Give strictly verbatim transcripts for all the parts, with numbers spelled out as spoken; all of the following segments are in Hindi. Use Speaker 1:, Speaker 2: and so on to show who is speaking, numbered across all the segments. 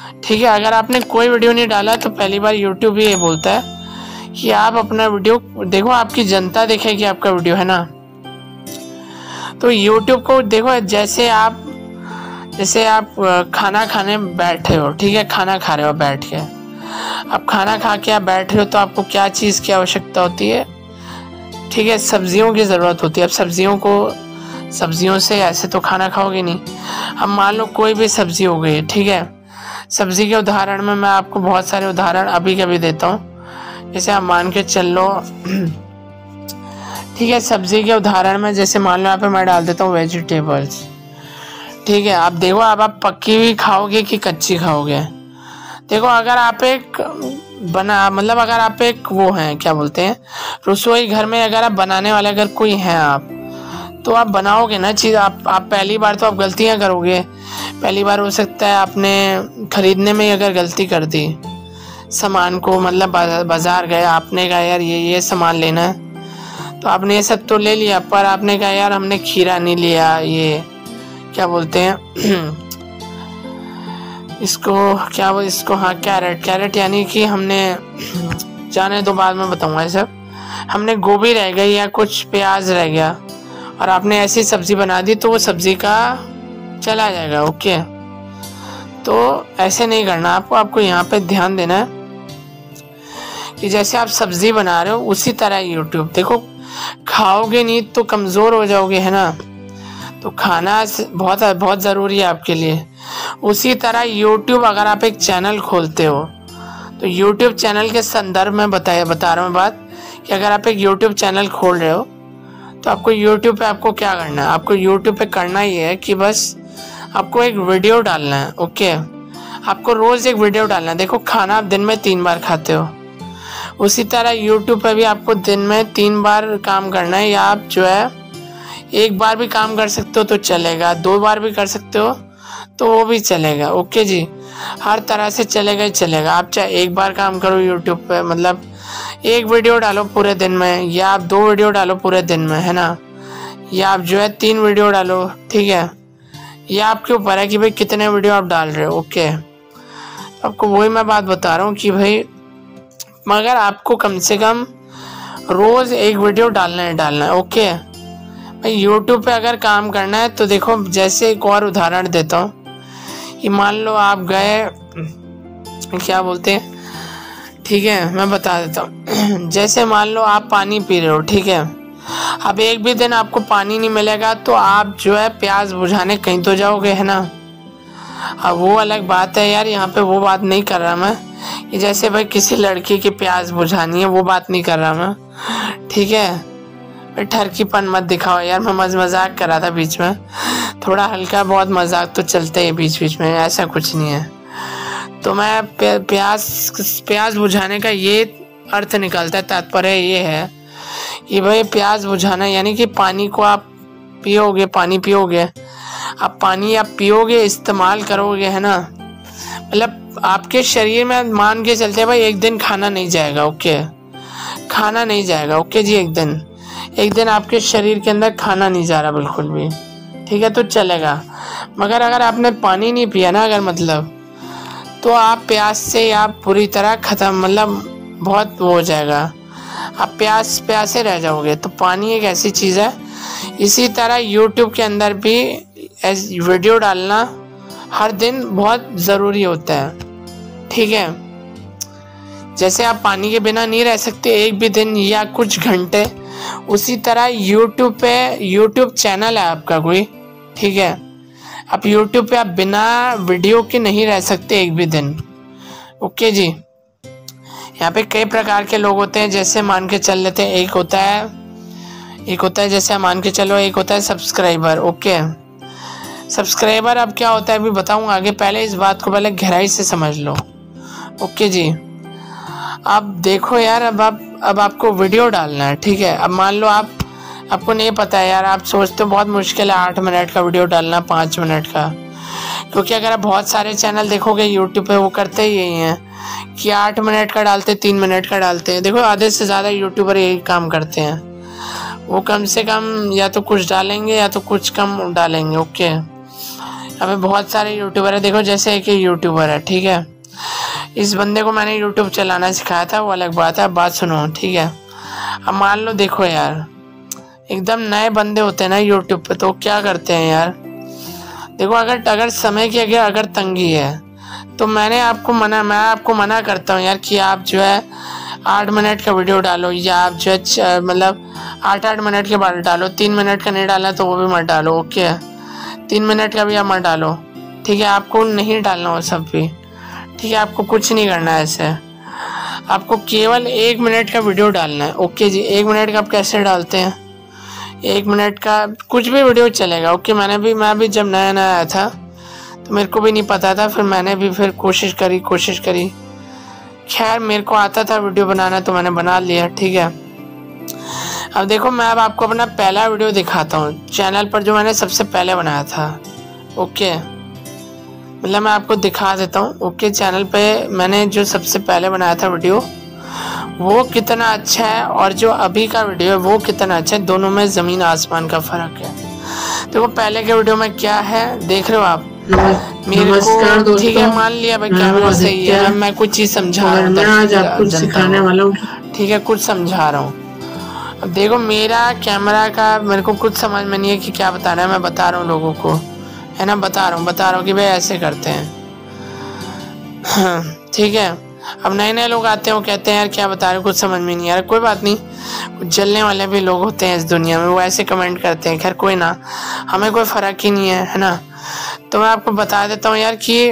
Speaker 1: ठीक है। अगर आपने कोई वीडियो नहीं डाला तो पहली बार यूट्यूब भी ये बोलता है कि आप अपना वीडियो देखो, आपकी जनता देखेगी आपका वीडियो, है ना। तो यूट्यूब को देखो, जैसे आप जैसे आप खाना खाने बैठे हो, ठीक है, खाना खा रहे हो बैठ के, अब खाना खा के आप बैठ रहे हो तो आपको क्या चीज़ की आवश्यकता होती है, ठीक है, सब्जियों की ज़रूरत होती है। अब सब्जियों को सब्जियों से ऐसे तो खाना खाओगे नहीं। अब मान लो कोई भी सब्जी हो गई, ठीक है, सब्जी के उदाहरण में मैं आपको बहुत सारे उदाहरण अभी कभी देता हूँ। जैसे आप मान के चल लो, ठीक है, सब्जी के उदाहरण में जैसे मान लो यहाँ पे मैं डाल देता हूँ वेजिटेबल्स, ठीक है। आप देखो, अब आप पक्की हुई खाओगे कि कच्ची खाओगे। देखो, अगर आप एक बना मतलब अगर आप एक वो हैं, क्या बोलते हैं, रसोई घर में अगर आप बनाने वाले अगर कोई हैं आप, तो आप बनाओगे ना चीज़। आप आप पहली बार तो आप गलतियां करोगे। पहली बार हो सकता है आपने खरीदने में अगर गलती कर दी सामान को, मतलब बाज़ार गए, आपने कहा यार ये ये सामान लेना है, तो आपने ये सब तो ले लिया, पर आपने कहा यार हमने खीरा नहीं लिया, ये क्या बोलते हैं इसको, क्या वो इसको, हाँ कैरेट, कैरेट यानी कि हमने, जाने दो बाद में बताऊंगा ये सब, हमने गोभी रह गई या कुछ प्याज रह गया और आपने ऐसी सब्जी बना दी तो वो सब्जी का चला जाएगा। ओके, तो ऐसे नहीं करना आपको। आपको यहाँ पे ध्यान देना है कि जैसे आप सब्जी बना रहे हो उसी तरह यूट्यूब, देखो खाओगे नहीं तो कमज़ोर हो जाओगे, है ना। तो खाना बहुत बहुत ज़रूरी है आपके लिए। उसी तरह यूट्यूब, अगर आप एक चैनल खोलते हो तो यूट्यूब चैनल के संदर्भ में बताया बता रहा हूँ बात, कि अगर आप एक यूट्यूब चैनल खोल रहे हो तो आपको यूट्यूब पे आपको क्या करना है, आपको यूट्यूब पे करना ये है कि बस आपको एक वीडियो डालना है। ओके, आपको रोज़ एक वीडियो डालना है। देखो, खाना आप दिन में तीन बार खाते हो, उसी तरह यूट्यूब पे भी आपको दिन में तीन बार काम करना है। या आप जो है एक बार भी काम कर सकते हो तो चलेगा, दो बार भी कर सकते हो तो वो भी चलेगा। ओके जी, हर तरह से चलेगा ही चलेगा। आप चाहे एक बार काम करो यूट्यूब पे, मतलब एक वीडियो डालो पूरे दिन में, या आप दो वीडियो डालो पूरे दिन में, है ना, या आप जो है तीन वीडियो डालो, ठीक है। या आपके ऊपर है कि भाई कितने वीडियो आप डाल रहे हो। ओके, आपको वही मैं बात बता रहा हूँ कि भाई मगर आपको कम से कम रोज़ एक वीडियो डालना है डालना है ओके भाई। यूट्यूब पे अगर काम करना है तो देखो, जैसे एक और उदाहरण देता हूँ कि मान लो आप गए, क्या बोलते हैं, ठीक है, मैं बता देता हूँ। जैसे मान लो आप पानी पी रहे हो, ठीक है, अब एक भी दिन आपको पानी नहीं मिलेगा तो आप जो है प्यास बुझाने कहीं तो जाओगे, है ना। अब वो अलग बात है यार, यहाँ पे वो बात नहीं कर रहा मैं कि जैसे भाई किसी लड़की की प्यास बुझानी है, वो बात नहीं कर रहा मैं, ठीक है। ठरकीपन मत दिखाओ यार, मैं मज मजाक कर रहा था बीच में, थोड़ा हल्का बहुत मजाक तो चलते ही बीच बीच में, ऐसा कुछ नहीं है। तो मैं प्यास प्यास बुझाने का ये अर्थ निकलता है, तात्पर्य ये है कि भाई प्यास बुझाना यानी कि पानी को आप पियोगे, पानी पियोगे, आप पानी आप पियोगे, इस्तेमाल करोगे, है ना। मतलब आपके शरीर में मान के चलते हैं भाई एक दिन खाना नहीं जाएगा। ओके, खाना नहीं जाएगा। ओके जी, एक दिन एक दिन आपके शरीर के अंदर खाना नहीं जा रहा बिल्कुल भी, ठीक है, तो चलेगा। मगर अगर आपने पानी नहीं पिया ना, अगर मतलब, तो आप प्यास से आप पूरी तरह ख़त्म, मतलब बहुत वो हो जाएगा, आप प्यास प्यासे रह जाओगे। तो पानी एक ऐसी चीज़ है। इसी तरह यूट्यूब के अंदर भी वीडियो डालना हर दिन बहुत ज़रूरी होता है, ठीक है। जैसे आप पानी के बिना नहीं रह सकते एक भी दिन या कुछ घंटे, उसी तरह यूट्यूब पे, यूट्यूब चैनल है आपका कोई, ठीक है, आप यूट्यूब पे आप बिना वीडियो के नहीं रह सकते एक भी दिन। ओके जी, यहाँ पे कई प्रकार के लोग होते हैं। जैसे मान के चल लेते हैं, एक होता है एक होता है जैसे मान के चलो, एक होता है सब्सक्राइबर। ओके, सब्सक्राइबर अब क्या होता है अभी बताऊँ आगे, पहले इस बात को पहले गहराई से समझ लो। ओके जी, अब देखो यार, अब आप अब आपको वीडियो डालना है, ठीक है। अब मान लो आप आपको नहीं पता है यार, आप सोचते हो बहुत मुश्किल है आठ मिनट का वीडियो डालना, पाँच मिनट का, क्योंकि अगर आप बहुत सारे चैनल देखोगे यूट्यूब पे, वो करते ही यही हैं कि आठ मिनट का डालते, तीन मिनट का डालते हैं। देखो, आधे से ज़्यादा यूट्यूबर यही काम करते हैं। वो कम से कम या तो कुछ डालेंगे या तो कुछ कम डालेंगे। ओके, अभी बहुत सारे यूट्यूबर है, देखो जैसे एक यूट्यूबर है, ठीक है, इस बंदे को मैंने यूट्यूब चलाना सिखाया था, वो अलग बात है, बात सुनो, ठीक है। अब मान लो देखो यार, एकदम नए बंदे होते हैं ना यूट्यूब पे, तो क्या करते हैं यार, देखो अगर अगर समय की अगर अगर तंगी है तो मैंने आपको मना मैं आपको मना करता हूँ यार कि आप जो है आठ मिनट का वीडियो डालो, या आप जो है मतलब आठ आठ मिनट के बाद डालो, तीन मिनट का नहीं डाला तो वो भी मत डालो, ओके, तीन मिनट का भी आप मत डालो, ठीक है, आपको नहीं डालना वो सब भी, ठीक है, आपको कुछ नहीं करना है ऐसे, आपको केवल एक मिनट का वीडियो डालना है, ओके जी। एक मिनट का आप कैसे डालते हैं, एक मिनट का कुछ भी वीडियो चलेगा, ओके। मैंने भी मैं भी जब नया नया आया था तो मेरे को भी नहीं पता था, फिर मैंने भी फिर कोशिश करी कोशिश करी खैर मेरे को आता था वीडियो बनाना तो मैंने बना लिया, ठीक है। अब देखो मैं अब आपको अपना पहला वीडियो दिखाता हूँ चैनल पर, जो मैंने सबसे पहले बनाया था, ओके, मतलब मैं आपको दिखा देता हूँ, ओके। चैनल पे मैंने जो सबसे पहले बनाया था वीडियो, वो कितना अच्छा है और जो अभी का वीडियो है वो कितना अच्छा है, दोनों में ज़मीन आसमान का फ़र्क है। देखो पहले के वीडियो में क्या है देख रहे हो आप, मेरे को, ठीक है, मान लिया भाई कैमरा सही है, मैं कुछ चीज़ समझा रहा हूँ, आज आपको सिखाने वाला हूँ, ठीक है, कुछ समझा रहा हूँ। अब देखो मेरा कैमरा का मेरे को कुछ समझ में नहीं है कि क्या बताना है, मैं बता रहा हूँ लोगों को, है ना, बता रहा हूँ बता रहा हूँ कि भाई ऐसे करते हैं, हाँ ठीक है। अब नए नए लोग आते हैं, वो कहते हैं यार क्या बता रहे हो, कुछ समझ में नहीं आ रहा, कोई बात नहीं, जलने वाले भी लोग होते हैं इस दुनिया में, वो ऐसे कमेंट करते हैं, खैर कोई ना, हमें कोई फ़र्क ही नहीं है, है ना। तो मैं आपको बता देता हूँ यार कि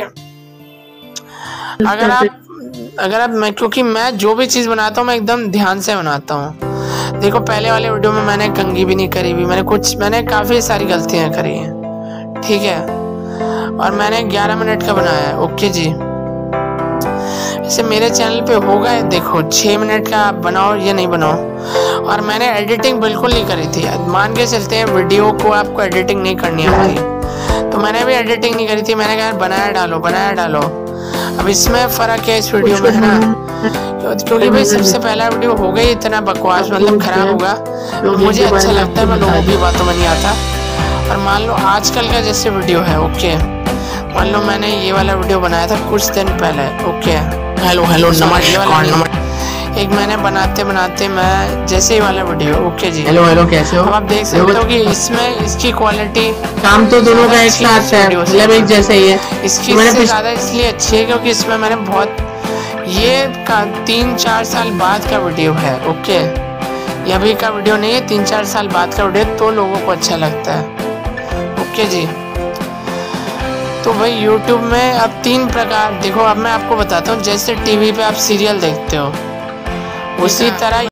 Speaker 1: अगर आप अगर आप मैं क्योंकि मैं जो भी चीज़ बनाता हूँ मैं एकदम ध्यान से बनाता हूँ। देखो पहले वाले वीडियो में मैंने कंघी भी नहीं करी भी, मैंने कुछ मैंने काफ़ी सारी गलतियाँ करी हैं, ठीक है, और मैंने ग्यारह मिनट का बनाया है, ओके जी। इसे मेरे चैनल पे होगा, देखो छः मिनट का आप बनाओ या नहीं बनाओ, और मैंने एडिटिंग बिल्कुल नहीं करी थी, मान के चलते हैं वीडियो को आपको एडिटिंग नहीं करनी आती, तो मैंने भी एडिटिंग नहीं करी थी, मैंने कहा बनाया डालो बनाया डालो। अब इसमें फ़र्क है इस वीडियो में, है ना, क्योंकि भाई सबसे पहला वीडियो हो गई इतना बकवास, मतलब ख़राब होगा, मुझे अच्छा लगता है, मैं लोगों की बातों में नहीं आता। और मान लो आजकल का जैसे वीडियो है, ओके, मान लो मैंने ये वाला वीडियो बनाया था कुछ दिन पहले, ओके, हेलो हेलो नमस्कार नमस्कार, एक मैंने बनाते बनाते मैं जैसे ही वाला वीडियो, ओके जी,
Speaker 2: हेलो हेलो कैसे हो।
Speaker 1: अब आप देख सकते हो कि इसमें इसकी क्वालिटी,
Speaker 2: काम तो दोनों का एक साथ है, मतलब एक जैसे ही है,
Speaker 1: इसकी इससे ज़्यादा इसलिए अच्छी है क्योंकि इसमें मैंने बहुत, ये का तीन चार साल बाद का वीडियो है, ओके, ये अभी का वीडियो नहीं है, तीन चार साल बाद का वीडियो, तो लोगों को अच्छा लगता है, ओके जी। तो भाई YouTube में अब तीन प्रकार, देखो अब मैं आपको बताता हूँ, जैसे टीवी पे आप सीरियल देखते हो उसी तरह